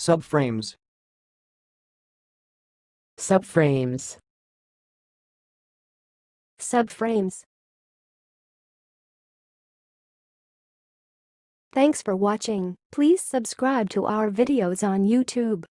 Subframes. Subframes. Subframes. Thanks for watching. Please subscribe to our videos on YouTube.